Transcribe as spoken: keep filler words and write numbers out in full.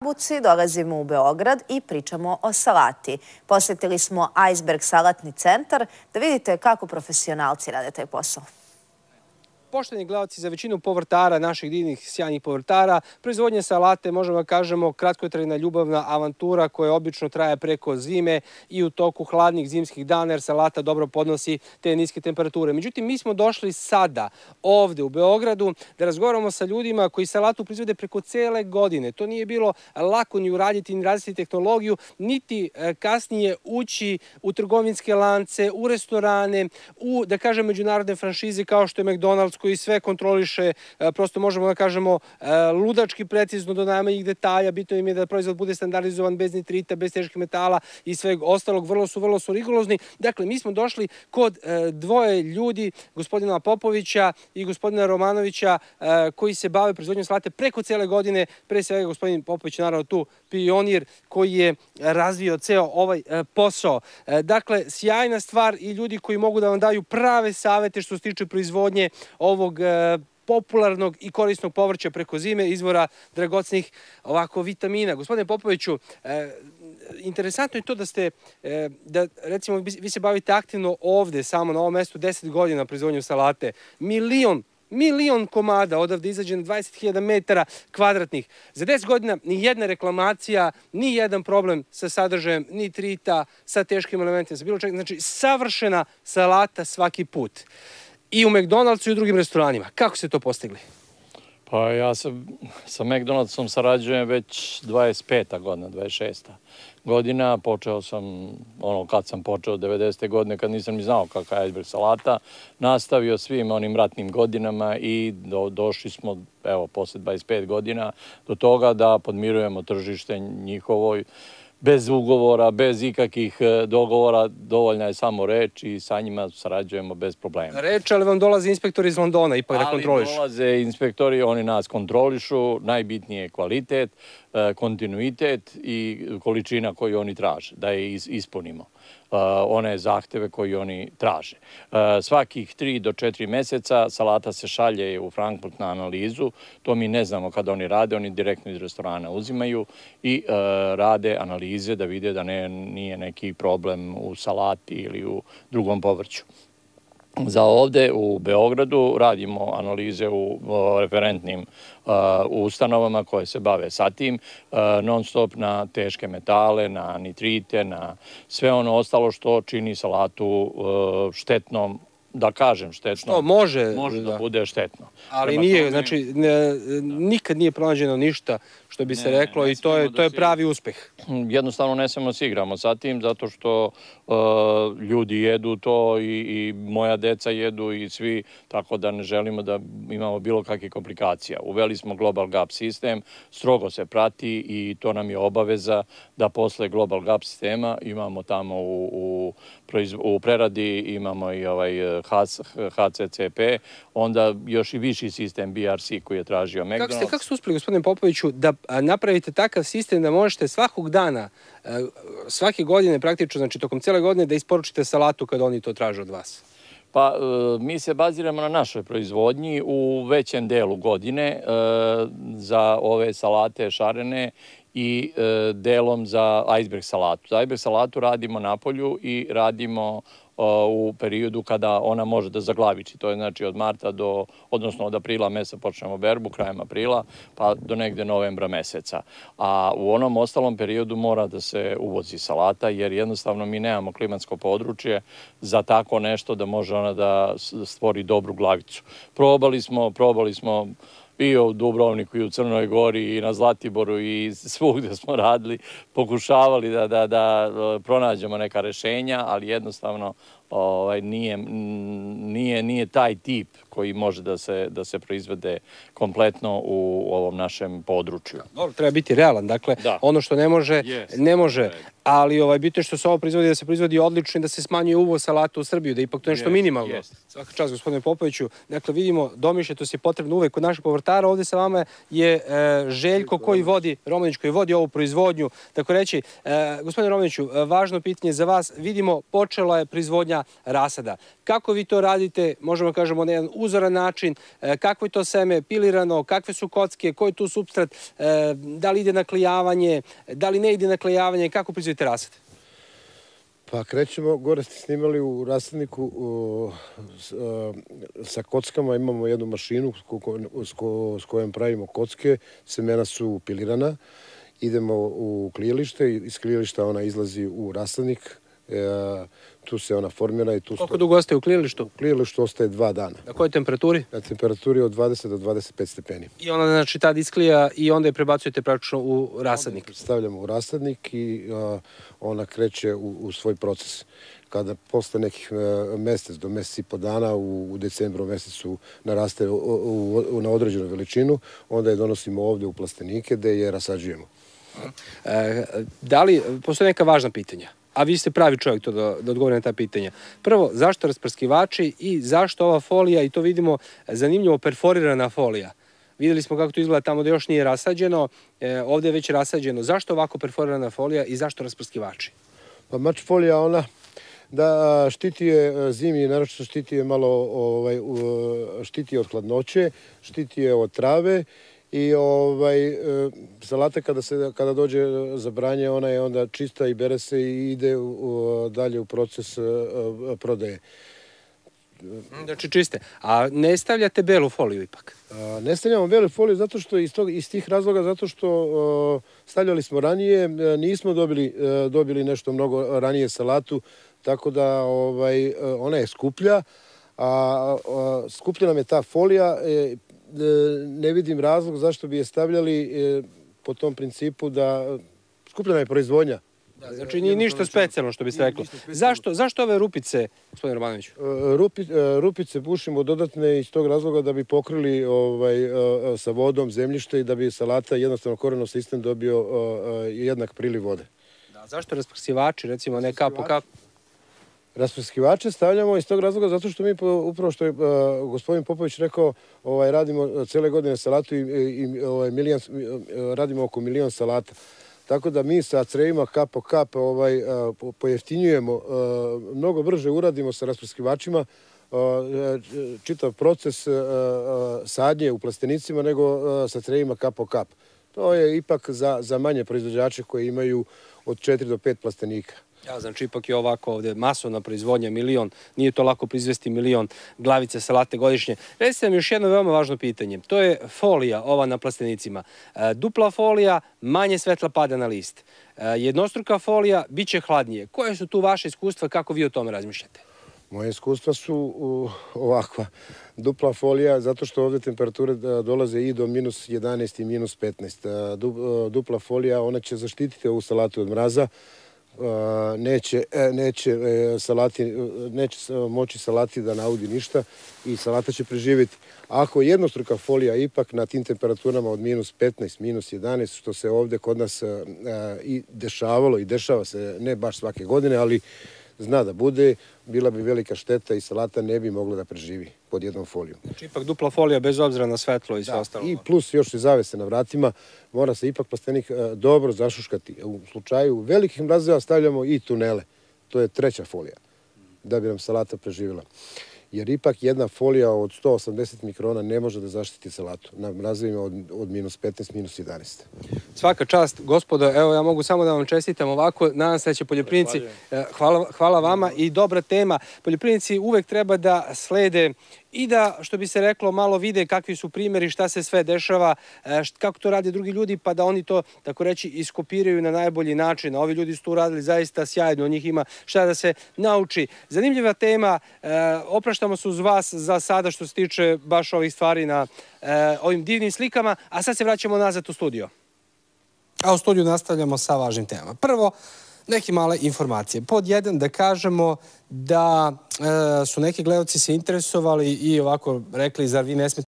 Jabuci, dolazimo u Beograd i pričamo o salati. Posjetili smo Iceberg salatni centar da vidite kako profesionalci rade taj posao. Poštovani gledalci, za većinu povrtara, naših divnih, sjajnih povrtara, proizvodnja salate, možemo da kažemo, kratkotrajna ljubavna avantura koja obično traje preko zime i u toku hladnih zimskih dana, jer salata dobro podnosi te niske temperature. Međutim, mi smo došli sada ovde u Beogradu da razgovaramo sa ljudima koji salatu proizvode preko cele godine. To nije bilo lako ni uraditi, ni razviti tehnologiju, niti kasnije ući u trgovinske lance, u restorane, u, da kažem, međunarodne franšize kao što je McDonald's, koji sve kontroliše, prosto možemo da kažemo, ludački precizno do najmanjih detalja. Bitno im je da proizvod bude standardizovan bez nitrita, bez teških metala i sveg ostalog. Vrlo su, vrlo su rigorozni. Dakle, mi smo došli kod dvoje ljudi, gospodina Popovića i gospodina Romanovića, koji se bave proizvodnjom salate preko cele godine. Pre svega, gospodin Popović, naravno tu pionir koji je razvio ceo ovaj posao. Dakle, sjajna stvar i ljudi koji mogu da vam daju prave savete što se tiče proizvodnje ovog popularnog i korisnog povrća preko zime, izvora dragocenih ovako vitamina. Gospodine Popoviću, interesantno je to da ste, da recimo vi se bavite aktivno ovde, samo na ovom mestu, deset godina proizvodnjom salate, milion Milion komada odavde izađe na dvadeset hiljada metara kvadratnih. Za deset godina ni jedna reklamacija, ni jedan problem sa sadržajem nitrita, sa teškim elementima, sa bilo čega. Znači, savršena salata svaki put. I u McDonald'su i u drugim restoranima. Kako ste to postigli? Pa ja sa McDonald'som sarađujem već dvadeset peta godina, dvadeset šesta godina. Počeo sam, ono, kad sam počeo, devedesete godine, kad nisam ni znao kakva je Iceberg salata. Nastavio svim onim ratnim godinama i došli smo, evo, posle dvadeset pet godina, do toga da podmirujemo tržište njihovoj, bez ugovora, bez ikakvih dogovora, dovoljna je samo reč i sa njima sarađujemo bez problema. Reč, ali vam dolaze inspektori iz Londona ipak da kontrolišu. Ali dolaze inspektori, oni nas kontrolišu, najbitnije je kvalitet, kontinuitet i količina koju oni traže, da je ispunimo. One zahteve koje oni traže. Svakih tri do četiri meseca salata se šalje u Frankfurt na analizu. To mi ne znamo kada oni rade, oni direktno iz restorana uzimaju i rade analize da vide da nije neki problem u salati ili u drugom povrću. Za ovde u Beogradu radimo analize u referentnim ustanovama koje se bave sa tim, non stop na teške metale, na nitrite, na sve ono ostalo što čini salatu štetnom, da kažem štetno. Što može. Može da bude štetno. Ali nije, znači, nikad nije pronađeno ništa što bi se reklo i to je pravi uspeh. Jednostavno ne smemo se igramo sa tim, zato što ljudi jedu to i moja deca jedu i svi, tako da ne želimo da imamo bilo kakve komplikacija. Uveli smo Global GAP sistem, strogo se prati i to nam je obaveza da posle Global GAP sistema imamo tamo u preradi, imamo i ovaj H C C P, onda još i viši sistem B R C koji je tražio McDonald's. Kako ste uspeli, gospodine Popoviću, da napravite takav sistem da možete svakog dana, svake godine praktično, znači tokom cijele godine, da isporučite salatu kada oni to traže od vas? Pa, mi se baziramo na našoj proizvodnji u većem delu godine za ove salate šarene i delom za Iceberg salatu. Za Iceberg salatu radimo na polju i radimo u periodu kada ona može da zaglaviči. To je znači od marta do, odnosno od aprila meseca počnemo berbu, krajem aprila, pa do negde novembra meseca. A u onom ostalom periodu mora da se uvozi salata, jer jednostavno mi nemamo klimatsko područje za tako nešto da može ona da stvori dobru glavicu. Probali smo, probali smo i u Dubrovniku i u Crnoj Gori i na Zlatiboru i svugde smo radili, pokušavali da pronađemo neka rešenja, ali jednostavno nije taj tip koji može da se proizvede kompletno u ovom našem području. Dobro, treba biti realan. Dakle, ono što ne može, ne može. Ali bitno je što se ovo proizvodi, da se proizvodi odlično i da se smanjuje uvoz salata u Srbiju, da ipak to je nešto minimalno. Svaka čast, gospodine Popoviću. Dakle, vidimo, domišljatost je potrebna uvek kod naših povrtara. Ovde sa vama je Željko koji vodi, Romanić koji vodi ovu proizvodnju. Tako reći, gospodine Romaniću, važno pitanje za vas. Vidimo, počela je proizvodnja prikupljanja rasada. Kako vi to radite, možemo kažemo na jedan uzoran način, kako je to seme pilirano, kakve su kocke, koji je tu supstrat, da li ide na klijavanje, da li ne ide na klijavanje, kako proizvodite rasad? Pa krećemo, gore ste snimali u rasadniku sa kockama, imamo jednu mašinu s kojom pravimo kocke, semena su pilirana, idemo u klijalište i iz klijališta ona izlazi u rasadnik, tu se ona formira i tu... Koliko dugo ostaje u klijalištu? U klijalištu ostaje dva dana. Na kojoj temperaturi? Na temperaturi od dvadeset do dvadeset pet stepeni. I ona znači tad isklija i onda je prebacujete praktično u rasadnik? Stavljamo u rasadnik i ona kreće u svoj proces. Kada posle nekih mesec do mesec i po dana u decembru mesecu naraste na određenu veličinu, onda je donosimo ovde u plastenike gde je rasađujemo. Da li, postoje neka važna pitanja, a vi ste pravi čovjek to da odgovori na ta pitanja. Prvo, zašto rasprskivači i zašto ova folija, i to vidimo zanimljivo, perforirana folija. Videli smo kako to izgleda tamo da još nije rasađeno, ovde je već rasađeno. Zašto ovako perforirana folija i zašto rasprskivači? Pa mač folija ona da štiti je zimi, naročito štiti je malo, štiti je od hladnoće, štiti je od trave i salata kada dođe za branje ona je onda čista i bere se i ide dalje u proces prodaje. Znači čiste. A ne stavljate belu foliju ipak? Ne stavljamo belu foliju zato što iz tih razloga, zato što stavljali smo ranije, nismo dobili nešto mnogo ranije salatu, tako da ona je skuplja, a skuplja nam je ta folija. Ne vidim razlog zašto bi je stavljali po tom principu da skuplja nam je proizvodnja. Znači nije ništa specijalno što bi se reklo. Zašto ove rupice, gospodin Romanoviću? Rupice bušimo dodatne iz tog razloga da bi pokrili sa vodom zemljište i da bi salata jednostavno korenov sistem dobio jednak priliv vode. Zašto rasprskivači, recimo ne kap po kap? Rasprskivače stavljamo iz tog razloga zato što mi, upravo što je gospodin Popović rekao, radimo cele godine salatu i radimo oko milion salata. Tako da mi sa crevima kap po kap pojeftinjujemo, mnogo brže uradimo sa rasprskivačima čitav proces sadnje u plastenicima nego sa crevima kap po kap. To je ipak za manje proizvođače koji imaju od četiri do pet plastenika. Ja, znači ipak je ovako ovde masovna proizvodnja, milion, nije to lako proizvesti milion glavice salate godišnje. Recite mi još jedno veoma važno pitanje, to je folija ova na plastenicima. Dupla folija, manje svetla pada na list. Jednostruka folija, bit će hladnije. Koje su tu vaše iskustva, kako vi o tome razmišljate? Moje iskustva su ovakva. Dupla folija, zato što ovde temperature dolaze i do minus jedanaest i minus petnaest. Dupla folija, ona će zaštititi ovu salatu od mraza, neće moći salati da naudi ništa i salata će preživjeti. Ako jednostruka folija ipak na tim temperaturama od minus petnaest, minus jedanaest, što se ovde kod nas i dešavalo i dešava se, ne baš svake godine, ali zna da bude, bila bi velika šteta i salata ne bi mogla da preživi pod jednom folijom. Znači ipak dupla folija bez obzira na svetlo i sve ostalo. I plus još i zavese na vratima, mora se ipak plastenik dobro zašuškati. U slučaju velikih mrazeva stavljamo i tunele, to je treća folija, da bi nam salata preživjela. Jer ipak jedna folija od sto osamdeset mikrona ne može da zaštiti salatu na mrazevima od minus petnaest, minus jedanaest. Svaka čast, gospodo, evo ja mogu samo da vam čestitam ovako, nadam se da će poljoprivrednici, hvala vama i dobra tema, poljoprivrednici uvek treba da slede i da, što bi se reklo, malo vide kakvi su primjeri, šta se sve dešava, kako to rade drugi ljudi, pa da oni to, tako reći, iskopiraju na najbolji način. Ovi ljudi su to uradili zaista sjajno, od njih ima šta da se nauči. Zanimljiva tema, opraštamo se uz vas za sada što se tiče baš ovih stvari na ovim divnim slikama, a sad se vraćamo nazad u studio. A u studiju nastavljamo sa važnim temama. Prvo, neke male informacije. Pod jedan, da kažemo da su neki gledalci se interesovali i ovako rekli, zar vi ne smete